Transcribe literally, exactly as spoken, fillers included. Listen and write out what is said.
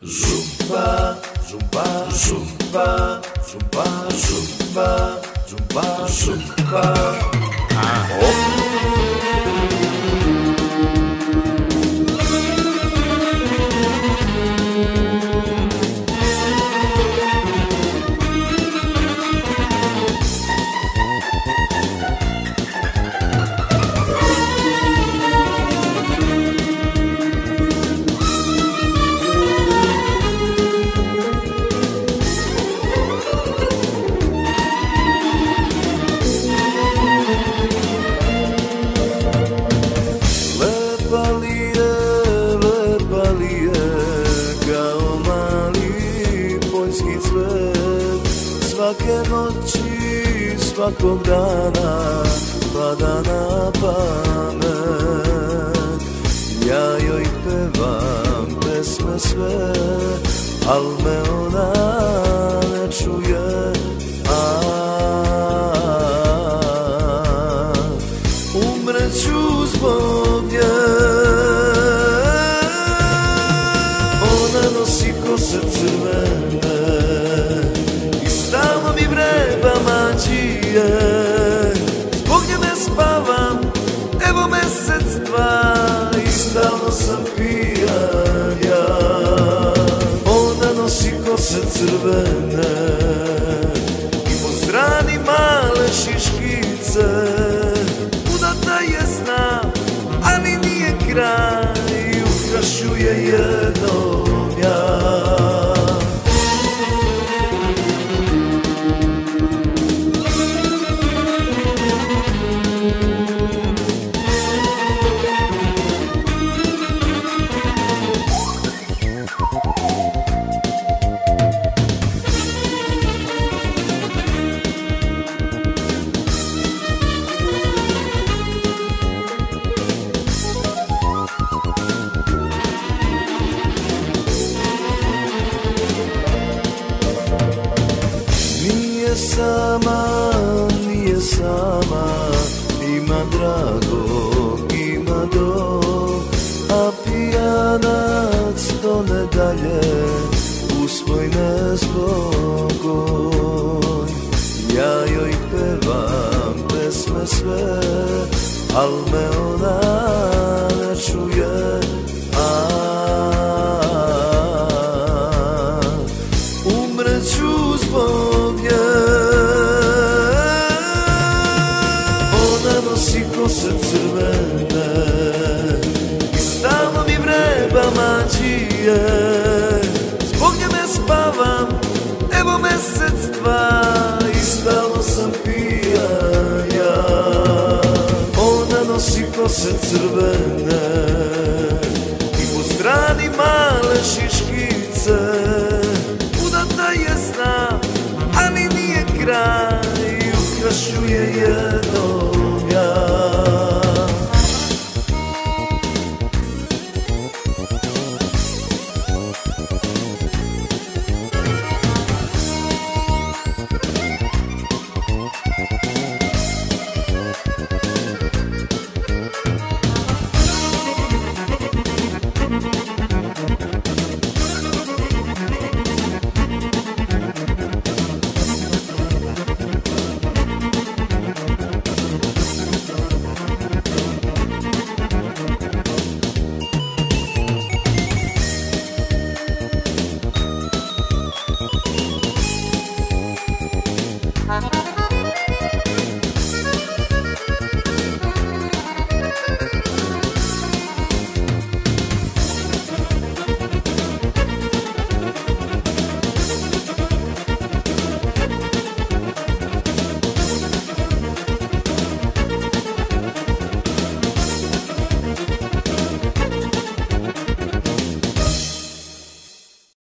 Zumba, zumba, zumba, zumba, zumba, zumba, zumba. Ah. Oh. Svake noći, svakog dana pada na pamet. Ja joj pevam pesme sve, al me ona ne čuje. A umreću zbog nje. Ona nosi kose crvene, stalno mi vreba mađije. Zbog nje ne spavam, evo mesec dva, i stalno sam pijan ja. Ona nosi kose crvene i po strani male šiškice. Udata je znam, ali nije kraj, ukrašu je jednom ja. Nije sama, nije sama, ima dragog, ima dog, a pijanac tone dalje u svoj nezbogoj. Ja joj pevam pesme sve, al me ona ne čuje. A umreću zbog nje. Ona nosi kose crvene i stalno mi vreba mađije. Zbog nje ne spavam, evo mesec dva, i stalno sam pijan ja. Ona nosi kose crvene